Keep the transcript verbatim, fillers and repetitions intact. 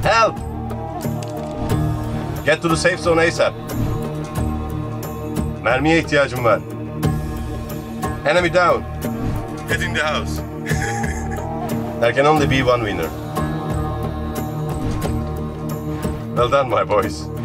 Help! Get to the safe zone ASAP. Mermiye ihtiyacım var. Enemy down. Get in the house. There can only be one winner. Well done, my boys.